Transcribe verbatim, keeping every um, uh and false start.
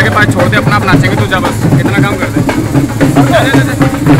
भैया के पास छोड़ दे, अपना आप नाचेंगे, तू जा बस इतना काम कर दे।